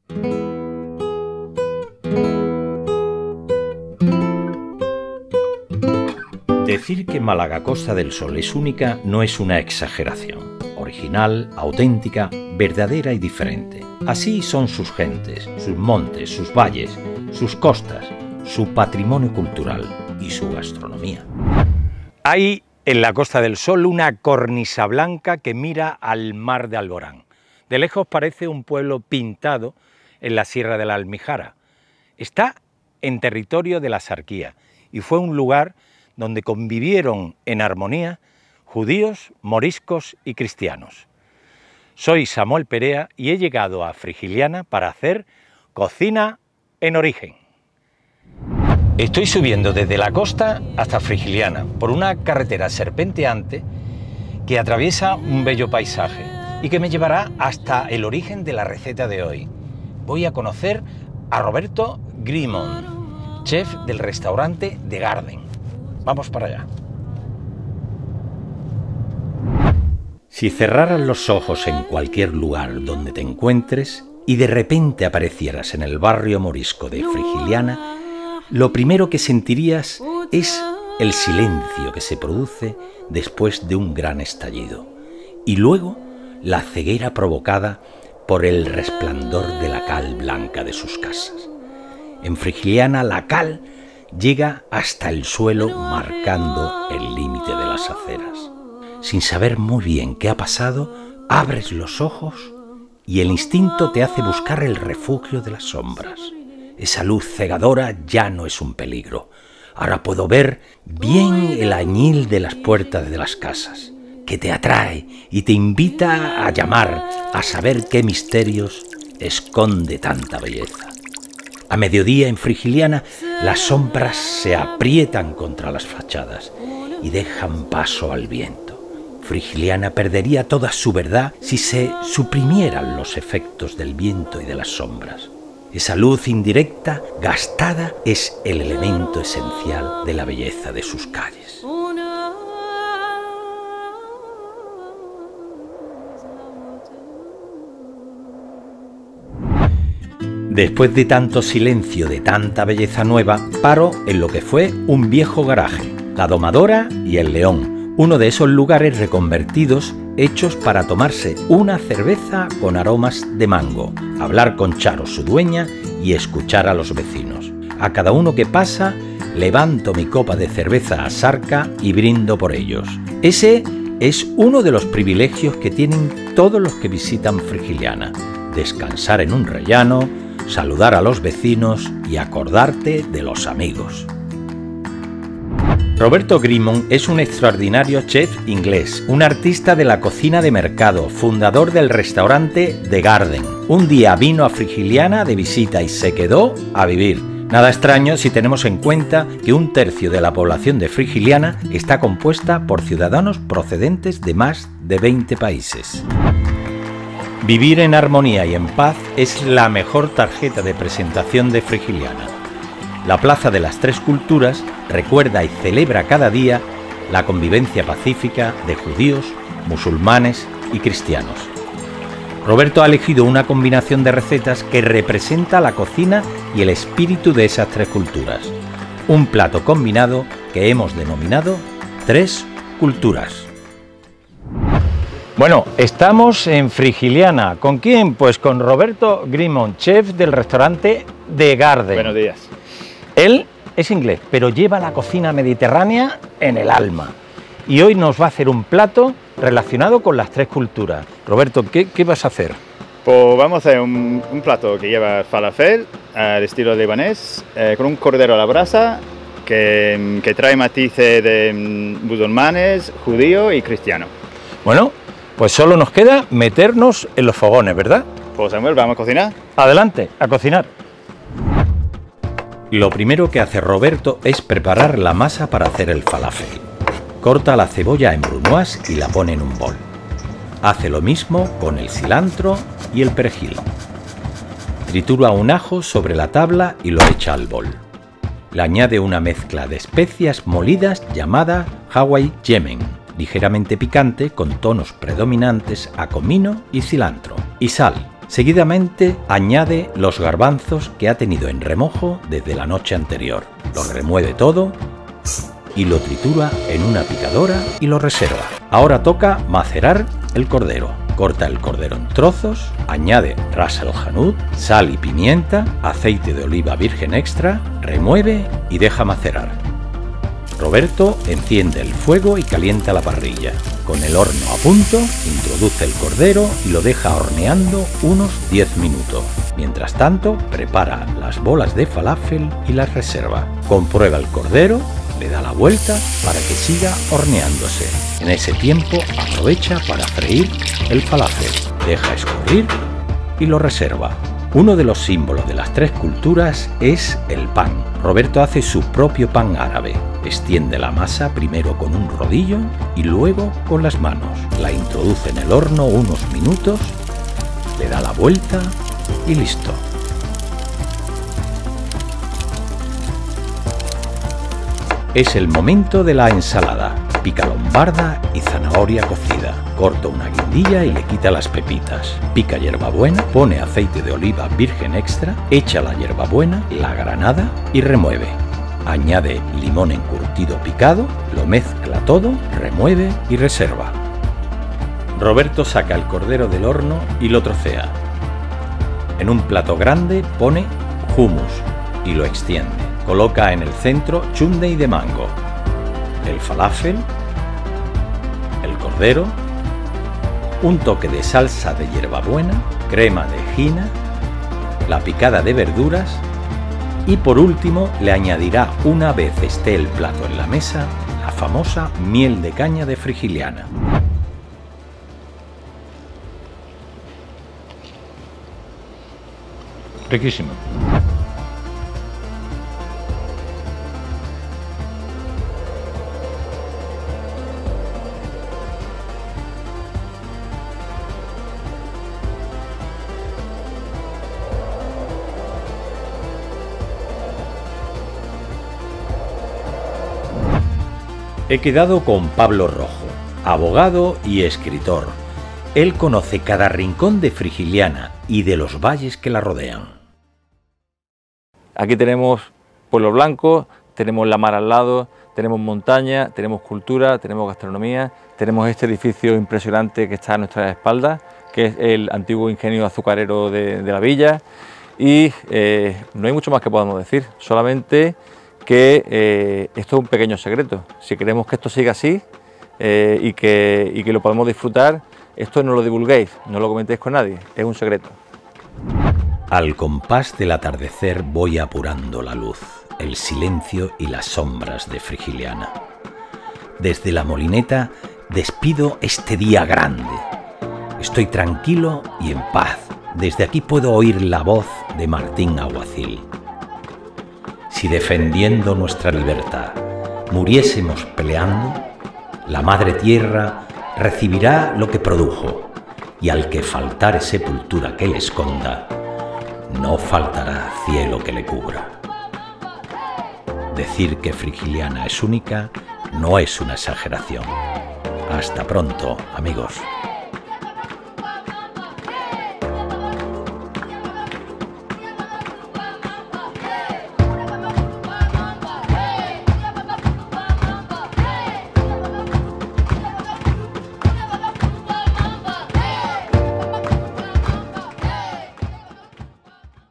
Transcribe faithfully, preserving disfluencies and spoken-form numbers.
Decir que Málaga Costa del Sol es única no es una exageración. Original, auténtica, verdadera y diferente. Así son sus gentes, sus montes, sus valles, sus costas, su patrimonio cultural y su gastronomía. Hay en la Costa del Sol una cornisa blanca que mira al mar de Alborán. De lejos parece un pueblo pintado en la Sierra de la Almijara. Está en territorio de la Sarquía y fue un lugar donde convivieron en armonía judíos, moriscos y cristianos. Soy Samuel Perea y he llegado a Frigiliana para hacer cocina en origen. Estoy subiendo desde la costa hasta Frigiliana por una carretera serpenteante que atraviesa un bello paisaje y que me llevará hasta el origen de la receta de hoy. Voy a conocer a Roberto Grimond, chef del restaurante The Garden. Vamos para allá. Si cerraras los ojos en cualquier lugar donde te encuentres y de repente aparecieras en el barrio morisco de Frigiliana, lo primero que sentirías es el silencio que se produce después de un gran estallido y luego la ceguera provocada por el resplandor de la cal blanca de sus casas. En Frigiliana la cal llega hasta el suelo marcando el límite de las aceras. Sin saber muy bien qué ha pasado, abres los ojos y el instinto te hace buscar el refugio de las sombras. Esa luz cegadora ya no es un peligro. Ahora puedo ver bien el añil de las puertas de las casas, que te atrae y te invita a llamar, a saber qué misterios esconde tanta belleza. A mediodía en Frigiliana las sombras se aprietan contra las fachadas y dejan paso al viento. Frigiliana perdería toda su verdad si se suprimieran los efectos del viento y de las sombras. Esa luz indirecta, gastada, es el elemento esencial de la belleza de sus calles. Después de tanto silencio, de tanta belleza nueva, paro en lo que fue un viejo garaje, la Domadora y el León, uno de esos lugares reconvertidos hechos para tomarse una cerveza con aromas de mango, hablar con Charo, su dueña, y escuchar a los vecinos. A cada uno que pasa, levanto mi copa de cerveza a Sarca y brindo por ellos. Ese es uno de los privilegios que tienen todos los que visitan Frigiliana: descansar en un rellano, saludar a los vecinos y acordarte de los amigos. Roberto Grimond es un extraordinario chef inglés, un artista de la cocina de mercado, fundador del restaurante The Garden. Un día vino a Frigiliana de visita y se quedó a vivir. Nada extraño si tenemos en cuenta que un tercio de la población de Frigiliana está compuesta por ciudadanos procedentes de más de veinte países. Vivir en armonía y en paz es la mejor tarjeta de presentación de Frigiliana. La Plaza de las Tres Culturas recuerda y celebra cada día la convivencia pacífica de judíos, musulmanes y cristianos. Roberto ha elegido una combinación de recetas que representa la cocina y el espíritu de esas tres culturas. Un plato combinado que hemos denominado Tres Culturas. Bueno, estamos en Frigiliana. ¿Con quién? Pues con Roberto Grimond, chef del restaurante The Garden. Buenos días. Él es inglés, pero lleva la cocina mediterránea en el alma. Y hoy nos va a hacer un plato relacionado con las tres culturas. Roberto, ¿qué, qué vas a hacer? Pues vamos a hacer un, un plato que lleva falafel al estilo libanés, eh, con un cordero a la brasa que, que trae matices de musulmanes, judío y cristiano. Bueno, pues solo nos queda meternos en los fogones, ¿verdad? Pues Samuel, ¿vamos a cocinar? Adelante, a cocinar. Lo primero que hace Roberto es preparar la masa para hacer el falafel. Corta la cebolla en brunoise y la pone en un bol. Hace lo mismo con el cilantro y el perejil. Tritura un ajo sobre la tabla y lo echa al bol. Le añade una mezcla de especias molidas llamada Hawaii Yemen, ligeramente picante con tonos predominantes a comino y cilantro, y sal. Seguidamente añade los garbanzos que ha tenido en remojo desde la noche anterior. Lo remueve todo y lo tritura en una picadora y lo reserva. Ahora toca macerar el cordero. Corta el cordero en trozos, añade ras el hanout, sal y pimienta, aceite de oliva virgen extra, remueve y deja macerar. Roberto enciende el fuego y calienta la parrilla. Con el horno a punto, introduce el cordero y lo deja horneando unos diez minutos. Mientras tanto, prepara las bolas de falafel y las reserva. Comprueba el cordero, le da la vuelta para que siga horneándose. En ese tiempo, aprovecha para freír el falafel. Deja escurrir y lo reserva. Uno de los símbolos de las tres culturas es el pan. Roberto hace su propio pan árabe. Extiende la masa primero con un rodillo y luego con las manos. La introduce en el horno unos minutos, le da la vuelta y listo. Es el momento de la ensalada. Pica lombarda y zanahoria cocida. Corta una guindilla y le quita las pepitas. Pica hierbabuena, pone aceite de oliva virgen extra, echa la hierbabuena, la granada y remueve. Añade limón encurtido picado, lo mezcla todo, remueve y reserva. Roberto saca el cordero del horno y lo trocea. En un plato grande pone hummus y lo extiende. Coloca en el centro chutney de mango, el falafel, el cordero, un toque de salsa de hierbabuena, crema de jina, la picada de verduras y por último le añadirá, una vez esté el plato en la mesa, la famosa miel de caña de Frigiliana. Riquísimo. He quedado con Pablo Rojo, abogado y escritor. Él conoce cada rincón de Frigiliana y de los valles que la rodean. Aquí tenemos Pueblo Blanco, tenemos la mar al lado, tenemos montaña, tenemos cultura, tenemos gastronomía, tenemos este edificio impresionante que está a nuestras espaldas, que es el antiguo ingenio azucarero de, de la villa, y eh, no hay mucho más que podamos decir, solamente que eh, esto es un pequeño secreto. Si queremos que esto siga así eh, y, que, y que lo podamos disfrutar, esto no lo divulguéis, no lo comentéis con nadie, es un secreto. Al compás del atardecer voy apurando la luz, el silencio y las sombras de Frigiliana. Desde la molineta despido este día grande. Estoy tranquilo y en paz. Desde aquí puedo oír la voz de Martín Alguacil. Si defendiendo nuestra libertad muriésemos peleando, la Madre Tierra recibirá lo que produjo, y al que faltare sepultura que le esconda, no faltará cielo que le cubra. Decir que Frigiliana es única no es una exageración. Hasta pronto, amigos.